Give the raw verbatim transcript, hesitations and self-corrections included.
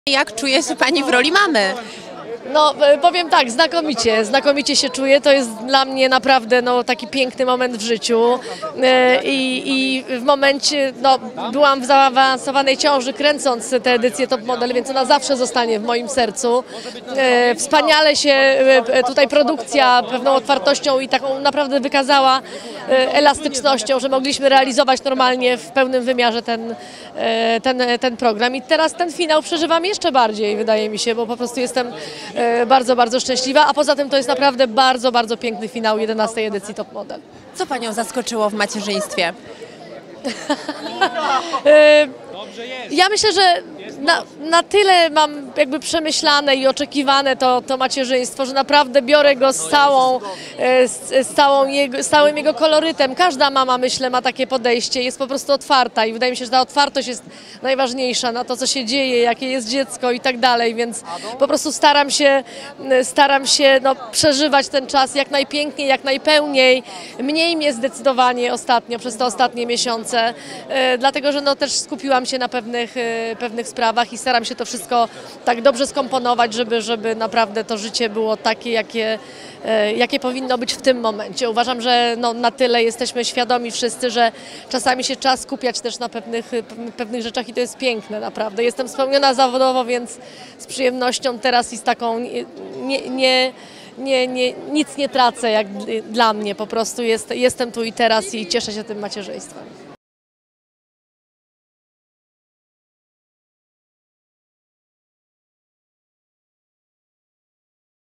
Jak czuje się Pani w roli mamy? No powiem tak, znakomicie, znakomicie się czuję, to jest dla mnie naprawdę no, taki piękny moment w życiu i, i w momencie, no byłam w zaawansowanej ciąży kręcąc tę edycję Top Model, więc ona zawsze zostanie w moim sercu. Wspaniale się tutaj produkcja pewną otwartością i taką naprawdę wykazała elastycznością, że mogliśmy realizować normalnie w pełnym wymiarze ten, ten, ten program i teraz ten finał przeżywam jeszcze bardziej, wydaje mi się, bo po prostu jestem bardzo, bardzo szczęśliwa, a poza tym to jest naprawdę bardzo, bardzo piękny finał jedenastej edycji Top Model. Co Panią zaskoczyło w macierzyństwie? Ja myślę, że na, na tyle mam jakby przemyślane i oczekiwane to, to macierzyństwo, że naprawdę biorę go z, całą, z, z, całą jego, z całym jego kolorytem. Każda mama, myślę, ma takie podejście, jest po prostu otwarta i wydaje mi się, że ta otwartość jest najważniejsza na to, co się dzieje, jakie jest dziecko i tak dalej, więc po prostu staram się, staram się no, przeżywać ten czas jak najpiękniej, jak najpełniej. Mniej mnie zdecydowanie ostatnio, przez te ostatnie miesiące, dlatego, że no, też skupiłam się na pewnych, pewnych sprawach i staram się to wszystko tak dobrze skomponować, żeby, żeby naprawdę to życie było takie, jakie, jakie powinno być w tym momencie. Uważam, że no, na tyle jesteśmy świadomi wszyscy, że czasami się czas skupiać też na pewnych, pewnych rzeczach i to jest piękne naprawdę. Jestem spełniona zawodowo, więc z przyjemnością teraz i z taką nie, nie, nie Nie, nie, nic nie tracę jak dla mnie, po prostu jest, jestem tu i teraz i cieszę się tym macierzyństwem.